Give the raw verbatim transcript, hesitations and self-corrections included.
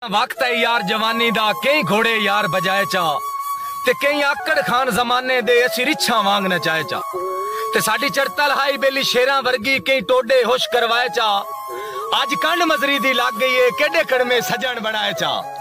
वक्त है यार जवानी दा कई घोड़े यार बजाए चा ते कई आकड़ खान जमाने दे असी रिछा वांग नचाए चा ते साडी चड़तल हाई बेली शेरां वर्गी कई टोडे होश करवाए चा। आज कंड मजरी दी लग गई है केडे कड़मे सजन बनाए चा।